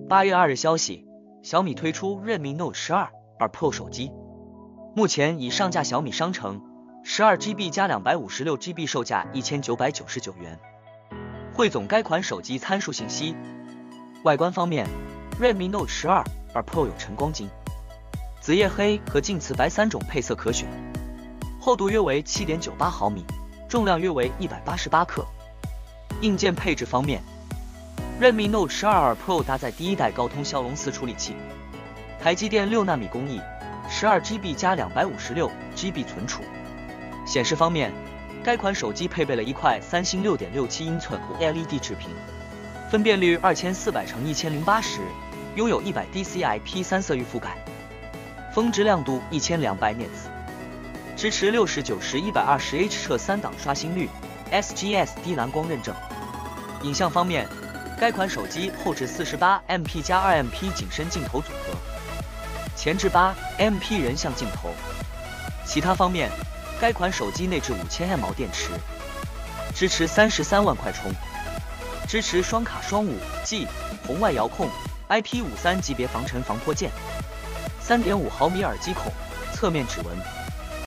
8月2日消息，小米推出 Redmi Note 12 Pro 手机，目前已上架小米商城，12GB 加 256GB 售价1999元。汇总该款手机参数信息。外观方面 ，Redmi Note 12 Pro 有晨光金、紫夜黑和净瓷白3种配色可选，厚度约为 7.98 毫米，重量约为188克。硬件配置方面，Redmi Note 12 Pro 搭载第一代高通骁龙4处理器，台积电6纳米工艺，12GB 加 256GB 存储。显示方面，该款手机配备了一块三星 6.67 英寸 OLED 直屏，分辨率2400×1080，拥有100 DCI-P3 色域覆盖，峰值亮度1200 nits， 支持60/90/120H 摄3档刷新率 ，SGS 低蓝光认证。影像方面，该款手机后置 48MP 加 2MP 景深镜头组合，前置 8MP 人像镜头。其他方面，该款手机内置5000mAh电池，支持33万快充，支持双卡双 5G 红外遥控 IP53 级别防尘防泼溅，3.5毫米耳机孔，侧面指纹。